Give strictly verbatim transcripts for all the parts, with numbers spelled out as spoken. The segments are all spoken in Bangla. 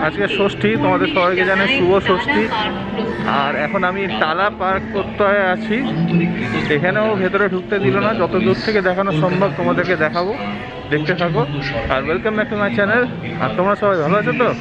আজকে ষষ্ঠী, তোমাদের সবাইকে জানাই শুভ ষষ্ঠী। আর এখন আমি টালা পার্ক করতে আছি, এখানেও ভেতরে ঢুকতে দিল না। যত দূর থেকে দেখানো সম্ভব তোমাদেরকে দেখাবো, দেখতে থাকো। আর welcome back to my channel. আর তোমরা সবাই ভালো আছো তো?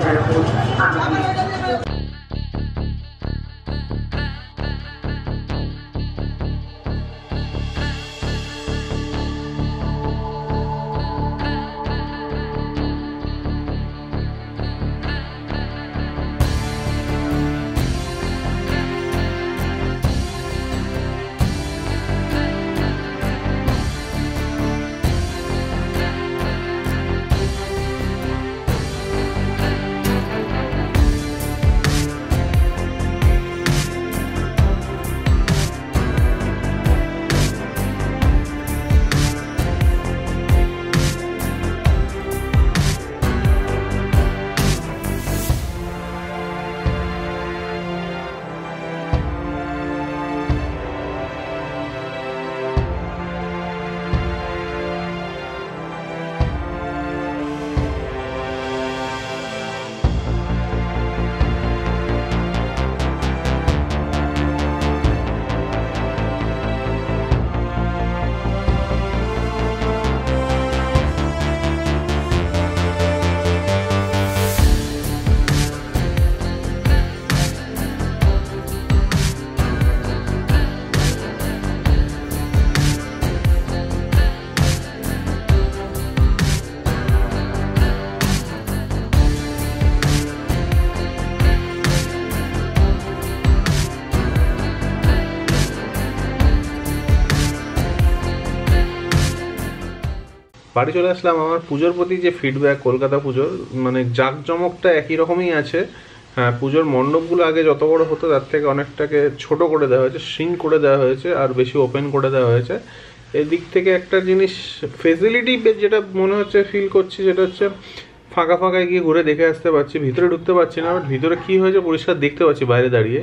বাড়ি চলে আসলাম। আমার পুজোর প্রতি যে ফিডব্যাক, কলকাতা পুজোর মানে জাঁকজমকটা একই রকমই আছে। হ্যাঁ, পুজোর মণ্ডপগুলো আগে যত বড় হতো তার থেকে অনেকটাকে ছোট করে দেওয়া হয়েছে, শ্রিঙ্ক করে দেওয়া হয়েছে, আর বেশি ওপেন করে দেওয়া হয়েছে। এদিক থেকে একটা জিনিস ফেসিলিটি যেটা মনে হচ্ছে ফিল করছি, যেটা হচ্ছে ফাঁকা ফাঁকায় গিয়ে ঘুরে দেখে আসতে পারছি, ভিতরে ঢুকতে পারছি না, বাট ভিতরে কী হয়েছে পরিষ্কার দেখতে পাচ্ছি বাইরে দাঁড়িয়ে।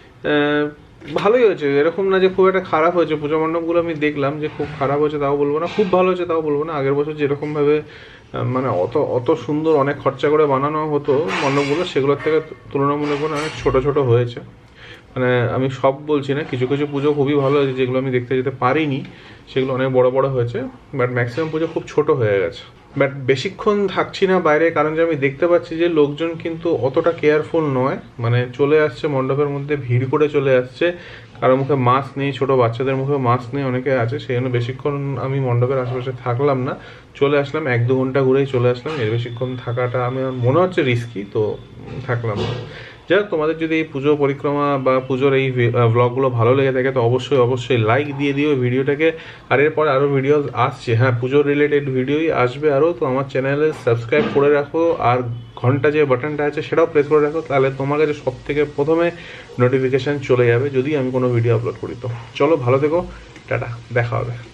ভালোই হয়েছে, এরকম না যে খুব একটা খারাপ হয়েছে। পুজো মণ্ডপগুলো আমি দেখলাম, যে খুব খারাপ হয়েছে তাও বলবো না, খুব ভালো হয়েছে তাও বলবো না। আগের বছর যেরকমভাবে মানে অত অত সুন্দর অনেক খরচা করে বানানো হতো মণ্ডপগুলো, সেগুলোর থেকে তুলনামূলক অনেক ছোটো ছোটো হয়েছে। মানে আমি সব বলছি না, কিছু কিছু পুজো খুবই ভালো হয়েছে, যেগুলো আমি দেখতে যেতে পারিনি সেগুলো অনেক বড় বড় হয়েছে, বাট ম্যাক্সিমাম পুজো খুব ছোট হয়ে গেছে। বাট বেশিক্ষণ থাকছি না বাইরে, কারণ যে আমি দেখতে পাচ্ছি যে লোকজন কিন্তু অতটা কেয়ারফুল নয়। মানে চলে আসছে মণ্ডপের মধ্যে, ভিড় করে চলে আসছে, কারো মুখে মাস্ক নেই, ছোটো বাচ্চাদের মুখে মাস্ক নেই, অনেকে আছে। সেই জন্য বেশিক্ষণ আমি মণ্ডপের আশেপাশে থাকলাম না, চলে আসলাম, এক দু ঘন্টা ঘুরেই চলে আসলাম। এর বেশিক্ষণ থাকাটা আমি মনে হচ্ছে রিস্কি, তো থাকলাম না। যাই হোক, তোমাদের যদি এই পুজো পরিক্রমা বা পুজোর এই ব্লগগুলো ভালো লেগে থাকে তো অবশ্যই অবশ্যই লাইক দিয়ে দিও ভিডিওটাকে। আর এরপরে আরও ভিডিও আসছে, হ্যাঁ পুজোর রিলেটেড ভিডিওই আসবে আরও। তো আমার চ্যানেলে সাবস্ক্রাইব করে রাখো, আর ঘন্টা যে বাটনটা আছে সেটাও প্রেস করে রাখো, তাহলে তোমার কাছে সব থেকে প্রথমে নোটিফিকেশান চলে যাবে যদি আমি কোনো ভিডিও আপলোড করি। তো চলো, ভালো থেকো, টাটা, দেখা হবে।